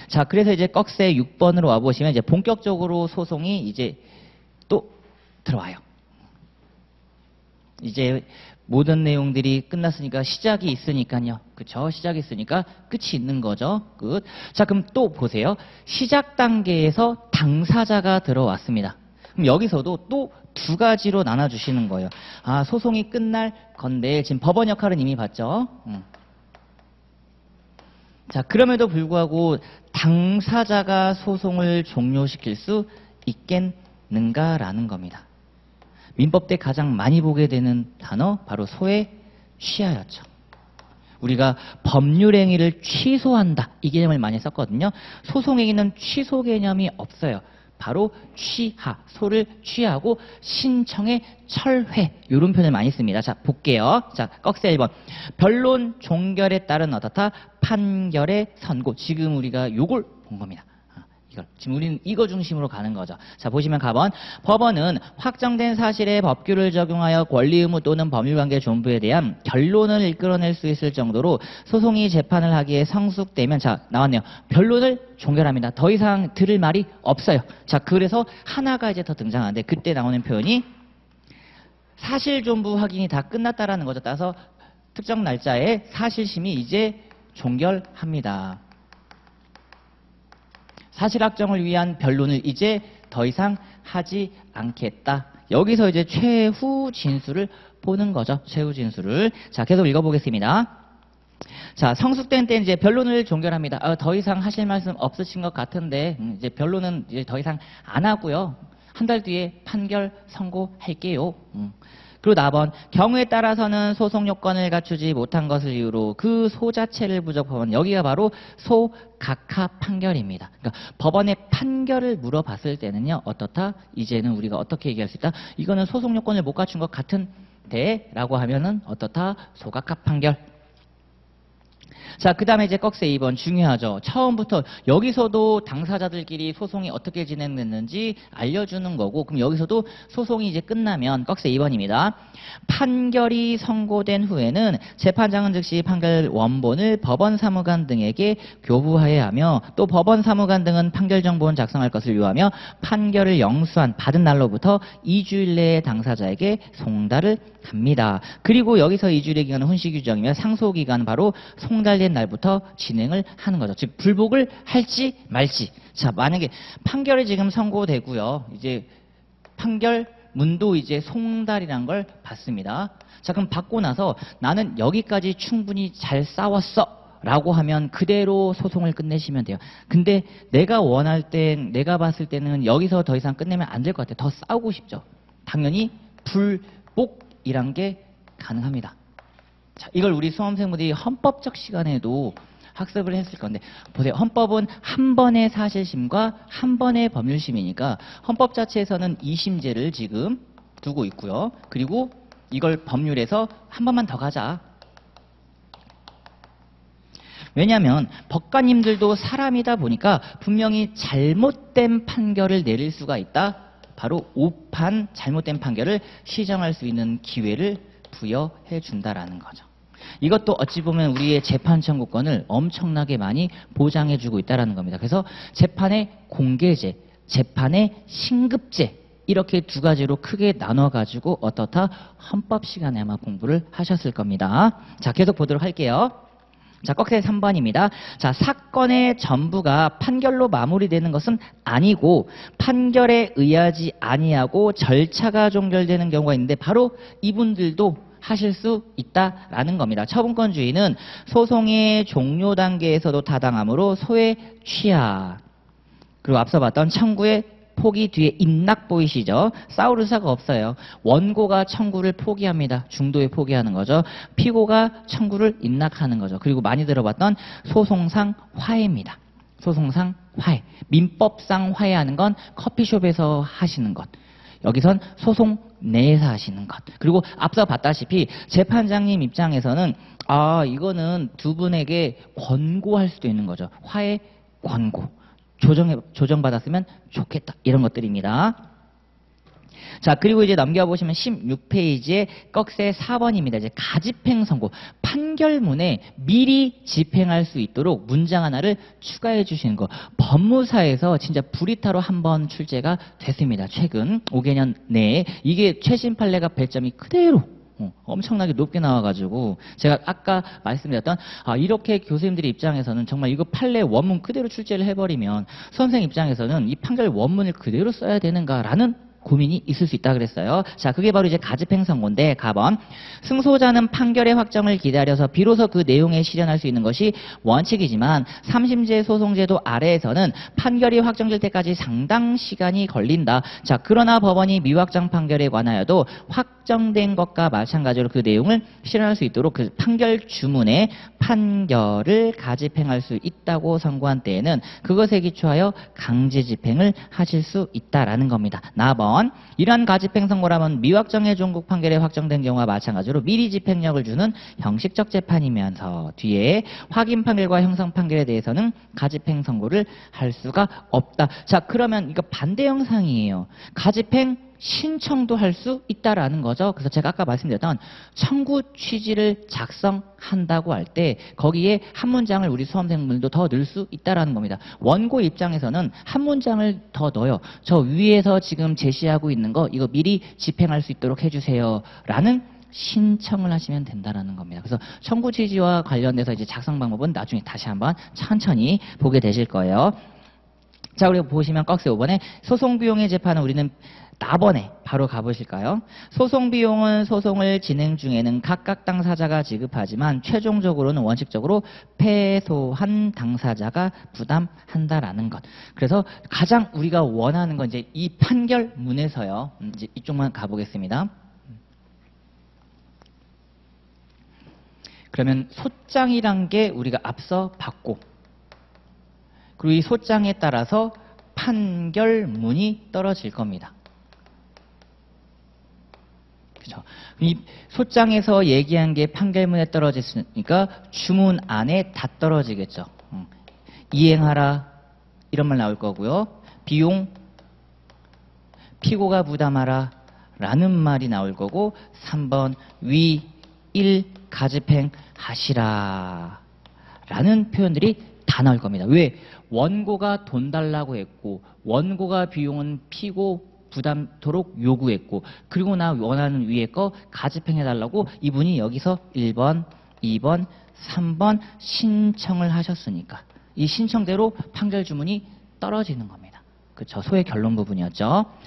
자, 그래서 이제 꺽쇠 6번으로 와보시면 이제 본격적으로 소송이 이제 또 들어와요. 이제 모든 내용들이 끝났으니까 시작이 있으니까요. 그쵸? 시작이 있으니까 끝이 있는 거죠. 끝. 자, 그럼 또 보세요. 시작 단계에서 당사자가 들어왔습니다. 그럼 여기서도 또 두 가지로 나눠주시는 거예요. 아, 소송이 끝날 건데 지금 법원 역할은 이미 봤죠? 자, 그럼에도 불구하고 당사자가 소송을 종료시킬 수 있겠는가라는 겁니다. 민법 때 가장 많이 보게 되는 단어 바로 소의 취하였죠. 우리가 법률행위를 취소한다 이 개념을 많이 썼거든요. 소송행위는 취소 개념이 없어요. 바로 취하, 소를 취하고 신청의 철회 이런 표현을 많이 씁니다. 자, 볼게요. 자, 꺽쇠 1번. 변론 종결에 따른 어떻다? 판결의 선고. 지금 우리가 요걸 본 겁니다. 지금 우리는 이거 중심으로 가는 거죠. 자, 보시면 가번. 법원은 확정된 사실에 법규를 적용하여 권리 의무 또는 법률관계 존부에 대한 결론을 이끌어낼 수 있을 정도로 소송이 재판을 하기에 성숙되면, 자, 나왔네요. 변론을 종결합니다. 더 이상 들을 말이 없어요. 자, 그래서 하나가 이제 더 등장하는데 그때 나오는 표현이 사실 존부 확인이 다 끝났다라는 거죠. 따라서 특정 날짜에 사실심이 이제 종결합니다. 사실 확정을 위한 변론을 이제 더 이상 하지 않겠다. 여기서 이제 최후 진술을 보는 거죠. 최후 진술을. 자, 계속 읽어보겠습니다. 자, 성숙된 때 이제 변론을 종결합니다. 더 이상 하실 말씀 없으신 것 같은데 이제 변론은 이제 더 이상 안 하고요. 한 달 뒤에 판결 선고할게요. 그리고 4번. 경우에 따라서는 소송 요건을 갖추지 못한 것을 이유로 그 소 자체를 부적법한, 여기가 바로 소각하 판결입니다. 그러니까 법원의 판결을 물어봤을 때는요. 어떻다? 이제는 우리가 어떻게 얘기할 수 있다? 이거는 소송 요건을 못 갖춘 것 같은데 라고 하면은 어떻다? 소각하 판결. 자, 그 다음에 이제 꺽쇠 2번 중요하죠. 처음부터 여기서도 당사자들끼리 소송이 어떻게 진행됐는지 알려주는 거고, 그럼 여기서도 소송이 이제 끝나면 꺽쇠 2번입니다. 판결이 선고된 후에는 재판장은 즉시 판결 원본을 법원 사무관 등에게 교부하여야 하며, 또 법원 사무관 등은 판결 정보원 작성할 것을 요하며 판결을 영수한 받은 날로부터 2주일 내에 당사자에게 송달을 합니다. 그리고 여기서 2주일의 기간은 훈시 규정이며 상소 기간은 바로 송달된 날부터 진행을 하는 거죠. 즉 불복을 할지 말지. 자, 만약에 판결이 지금 선고되고요. 이제 판결문도 이제 송달이란 걸 받습니다. 자, 그럼 받고 나서 나는 여기까지 충분히 잘 싸웠어 라고 하면 그대로 소송을 끝내시면 돼요. 근데 내가 원할 땐, 내가 봤을 때는 여기서 더 이상 끝내면 안 될 것 같아요. 더 싸우고 싶죠. 당연히 불복이란 게 가능합니다. 자, 이걸 우리 수험생분들이 헌법적 시간에도 학습을 했을 건데, 보세요. 헌법은 한 번의 사실심과 한 번의 법률심이니까 헌법 자체에서는 2심제를 지금 두고 있고요. 그리고 이걸 법률에서 한 번만 더 가자. 왜냐하면 법관님들도 사람이다 보니까 분명히 잘못된 판결을 내릴 수가 있다. 바로 오판 잘못된 판결을 시정할 수 있는 기회를 부여해 준다라는 거죠. 이것도 어찌 보면 우리의 재판 청구권을 엄청나게 많이 보장해 주고 있다는 겁니다. 그래서 재판의 공개제, 재판의 신급제, 이렇게 두 가지로 크게 나눠가지고 어떻다? 헌법 시간에 아마 공부를 하셨을 겁니다. 자, 계속 보도록 할게요. 자, 꺽쇠 3번입니다. 자, 사건의 전부가 판결로 마무리되는 것은 아니고 판결에 의하지 아니하고 절차가 종결되는 경우가 있는데 바로 이분들도 하실 수 있다라는 겁니다. 처분권주의는 소송의 종료 단계에서도 타당하므로 소의 취하, 그리고 앞서 봤던 청구의 포기 뒤에 임낙 보이시죠? 싸울 의사가 없어요. 원고가 청구를 포기합니다. 중도에 포기하는 거죠. 피고가 청구를 임낙하는 거죠. 그리고 많이 들어봤던 소송상 화해입니다. 소송상 화해. 민법상 화해하는 건 커피숍에서 하시는 것. 여기선 소송 내에서 하시는 것. 그리고 앞서 봤다시피 재판장님 입장에서는 이거는 두 분에게 권고할 수도 있는 거죠. 화해 권고. 조정받았으면 좋겠다. 이런 것들입니다. 자, 그리고 이제 넘겨보시면 16페이지에 꺽쇠 4번입니다. 이제 가집행 선고. 판결문에 미리 집행할 수 있도록 문장 하나를 추가해 주시는 거. 법무사에서 진짜 브리타로 한번 출제가 됐습니다. 최근 5개년 내에. 이게 최신 판례가 배점이 그대로 엄청나게 높게 나와가지고 제가 아까 말씀드렸던 이렇게 교수님들의 입장에서는 정말 이거 판례 원문 그대로 출제를 해버리면 수험생 입장에서는 이 판결 원문을 그대로 써야 되는가라는 고민이 있을 수 있다 그랬어요. 자, 그게 바로 이제 가집행 선고인데 가번. 승소자는 판결의 확정을 기다려서 비로소 그 내용에 실현할 수 있는 것이 원칙이지만 3심제 소송제도 아래에서는 판결이 확정될 때까지 상당 시간이 걸린다. 자, 그러나 법원이 미확정 판결에 관하여도 확정된 것과 마찬가지로 그 내용을 실현할 수 있도록 그 판결 주문에 판결을 가집행할 수 있다고 선고한 때에는 그것에 기초하여 강제 집행을 하실 수 있다라는 겁니다. 나번. 이러한 가집행 선고라면 미확정의 종국 판결에 확정된 경우와 마찬가지로 미리 집행력을 주는 형식적 재판이면서 뒤에 확인 판결과 형성 판결에 대해서는 가집행 선고를 할 수가 없다. 자, 그러면 이거 반대 형상이에요. 가집행 신청도 할 수 있다라는 거죠. 그래서 제가 아까 말씀드렸던 청구 취지를 작성한다고 할 때 거기에 한 문장을 우리 수험생분들도 더 넣을 수 있다라는 겁니다. 원고 입장에서는 한 문장을 더 넣어요. 저 위에서 지금 제시하고 있는 거 이거 미리 집행할 수 있도록 해주세요. 라는 신청을 하시면 된다라는 겁니다. 그래서 청구 취지와 관련돼서 이제 작성 방법은 나중에 다시 한번 천천히 보게 되실 거예요. 자, 그리고 보시면 꺽쇠 5번에 소송 비용의 재판은 우리는 나번에 바로 가보실까요? 소송 비용은 소송을 진행 중에는 각각 당사자가 지급하지만 최종적으로는 원칙적으로 패소한 당사자가 부담한다라는 것. 그래서 가장 우리가 원하는 건 이제 이 판결문에서요. 이제 이쪽만 가보겠습니다. 그러면 소장이란 게 우리가 앞서 봤고, 그리고 이 소장에 따라서 판결문이 떨어질 겁니다. 그렇죠? 이 소장에서 얘기한 게 판결문에 떨어졌으니까 주문 안에 다 떨어지겠죠. 이행하라 이런 말 나올 거고요. 비용 피고가 부담하라 라는 말이 나올 거고 3번 위 1 가집행 하시라 라는 표현들이 다 나올 겁니다. 왜? 원고가 돈 달라고 했고 원고가 비용은 피고 부담토록 요구했고 그리고 나 원하는 위에 거 가집행해달라고 이분이 여기서 1번, 2번, 3번 신청을 하셨으니까 이 신청대로 판결 주문이 떨어지는 겁니다. 그렇죠? 소의 결론 부분이었죠.